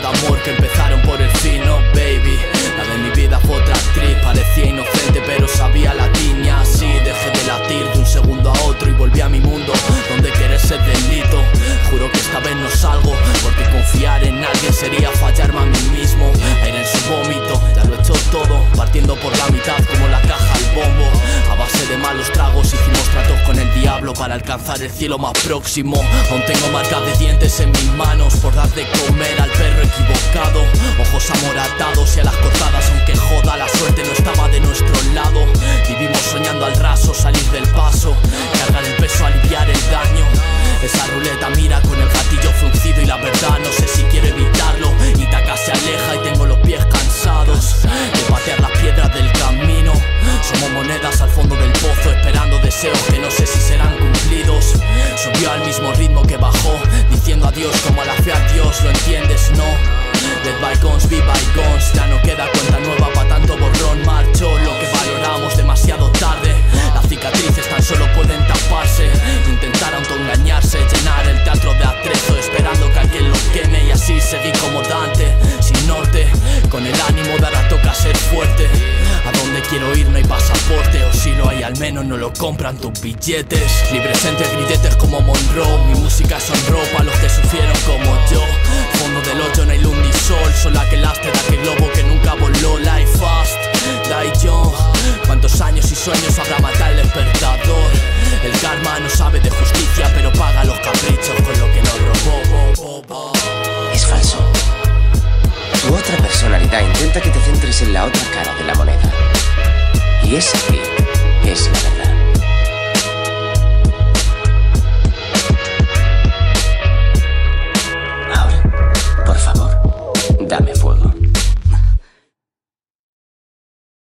amor que empezaron por el fin, oh baby. La de mi vida fue otra actriz, parecía inocente pero sabía latín. Y así dejé de latir de un segundo a otro y volví a mi mundo donde querer ser delito. Juro que esta vez no salgo, porque confiar en alguien sería fallarme a mí mismo. Aire en su vómito, ya lo he hecho todo, partiendo por la mitad como la caja al bombo. A base de malos tragos hicimos tratos con el diablo para alcanzar el cielo más próximo. Aún tengo marcas de dientes en mis manos por dar de comer al perro equivocado. Ojos amoratados y a las cortadas, aunque joda, la suerte no estaba de nuestro lado. Vivimos soñando al raso, salir del paso, cargar el peso, aliviar el daño. Esa ruleta mira con el gatillo fruncido y la verdad no sé si quiero evitarlo. Itaca se aleja y tengo los pies cansados de patear las piedras del camino. Somos monedas al fondo del pozo esperando deseos que no sé si serán cumplidos. Subió al mismo ritmo que bajó, diciendo adiós como a la fe a Dios, ¿lo entiendes? No. Let bygones be bygones, ya no queda cuenta nueva pa' tanto borrón. Marchó lo que valoramos demasiado tarde. Las cicatrices tan solo pueden taparse, intentar autoengañarse, llenar el teatro de atrezo esperando que alguien lo queme. Y así seguí como Dante, sin norte, con el ánimo de ahora toca ser fuerte. A donde quiero ir no hay pasaporte, o si lo hay al menos no lo compran tus billetes. Libres entre gritetes como Monroe, mi música es honro pa' los que sufrieron como yo. Fondo del hoyo no hay luz ni sol, solo aquel lastre de aquel globo que nunca voló. Life fast, die young. Cuántos años y sueños habrá matado el despertador. El karma no sabe de justicia, pero paga los caprichos con lo que nos robó. Es falso. Tu otra personalidad intenta que te centres en la otra cara de la moneda. Y esa sí es la verdad.